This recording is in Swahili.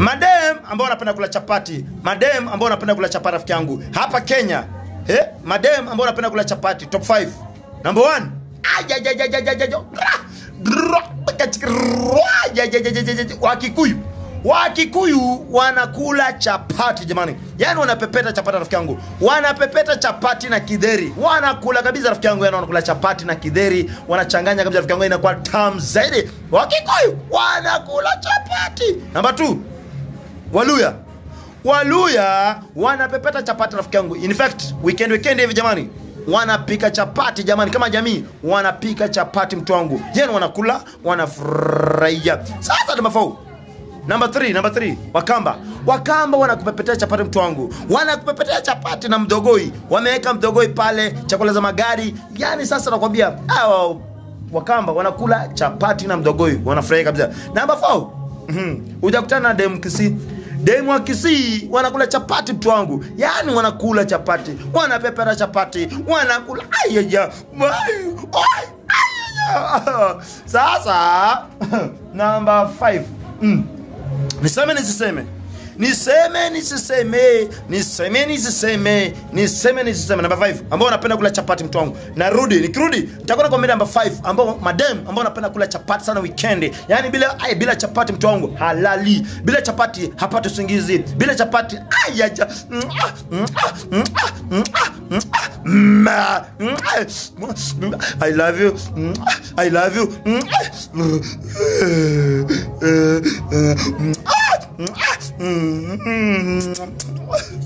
Madem ambao wanapenda kula chapati. Madem ambao wanapenda kula chapati rafiki yangu. Hapa Kenya. Madem ambao wanapenda kula chapati top 5. Number 1. Wakikuyu wanakula chapati jamani. Yani wanapepeta chapati rafiki yangu. Wanapepeta chapati na kidheri. Wanakula kabisa rafiki yangu, yani wanakula chapati na kidheri, wanachanganya kabisa rafiki yangu, inakuwa tamu zaidi. Wakikuyu wanakula chapati. Number 2. Waluya wanapepeta chapati rafiki yangu. In fact, weekend hivi jamani, wanapika chapati jamani, kama jamii wanapika chapati mtu wangu. Yani wanakula, wanafurahia. Sasa number 3, Wakamba wanakupepetea chapati mtu wangu. Wanakupepetea chapati na mdogoi. Wameweka mdogoi pale, chakula za magari. Yani sasa nakwambia, Wakamba wanakula chapati na mdogoi, wanafurahia kabisa. Number 4. Ujakutana na demu Kisii. Demu wa Kisii wanakula chapati mtu wangu. Yani wanakula chapati, wanapepera chapati, wanakula Sasa number 5. Niseme number 5 ambao wanapenda kula chapati mtu wangu. Nikirudi nitakwenda kwa number 5 ambao madem ambao wanapenda kula chapati sana weekend. Yani bila chapati mtu wangu halali. Bila chapati hapati usingizi. Bila chapati I love you.